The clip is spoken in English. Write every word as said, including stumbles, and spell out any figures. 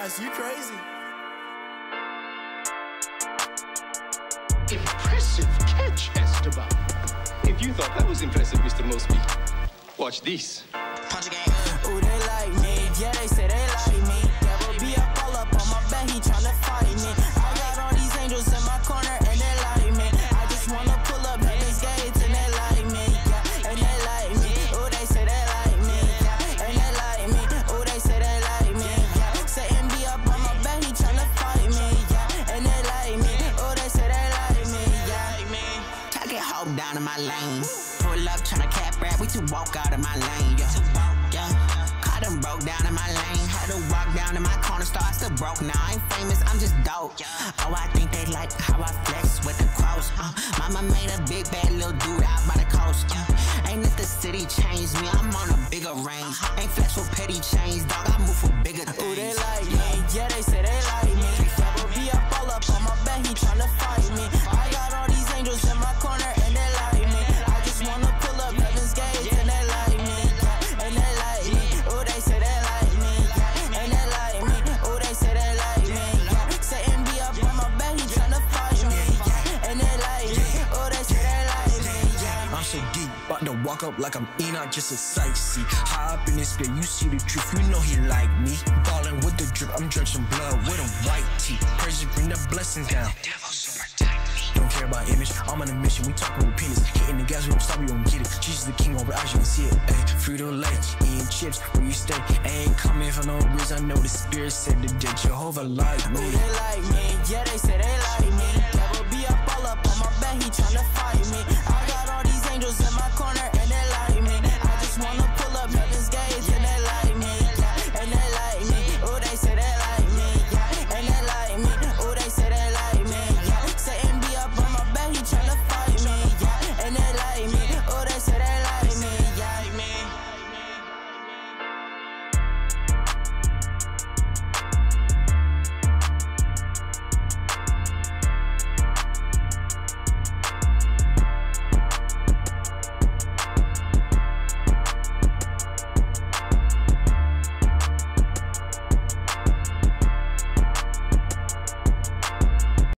nice. You crazy. Impressive catch, Esteban. If you thought that was impressive, Mister Mosby, watch this. Poncho Gang Ouu, they like me. Yeah, they say they like me. Devil be up all up on my back, he tryna fight me. I got all these angels in my corner and they like me. I just wanna pull up heaven's gates and they like me. Yeah, and they like me. Ooh, they say they like me. Yeah, and they like me. Ooh, they say they like me. Yeah, Satan be up on my back, he tryna fight me. Yeah, and they like me. Ooh, they say they like me. Yeah, I get hold down in my lane. Pull up tryna cap rap, we two walk out of my lane. Yeah. Yeah, caught them broke down in my lane. Had to walk down in my corner store. I still broke now. I ain't famous, I'm just dope. Oh, I think they like how I flex with the cross. Uh, mama made a big bad little dude out by the coast. Uh, ain't if the city changed me, I'm on a bigger range. Ain't flex with petty chains, dog. I move for bigger things. Ooh, they like me. Yeah, they say they like me. Devil be up all up on my back, he tryna fight me. I got all these angels in my corner and they like me. I just wanna pull up heaven's gates and they like me. And they like me, ooh, they say they like me, yeah. And they like me, ooh, they say they like me, yeah. Satan be up on my back, he tryna fight me, yeah. And they like me, ooh, they say they like me, yeah. I'm so deep, about to walk up like I'm Enoch, just a sightsee. High up in this bed, you see the truth, you know he like me. Ballin' with the drip, I'm drenching blood with a white tee. Praise bring the blessings down. Don't care about image, I'm on a mission, we talking with penis. Hitting the gas, we don't stop, we don't get it. Jesus the king over eyes, you can see it. Ayy, Frito-Lay, eating chips, where you stay. Ain't coming for no reason, I know the spirit said the dead Jehovah like me. Ooh, they like me, yeah, they say they like me. Devil be up all up on my back, he tryna fight me. I got all these angels in my corner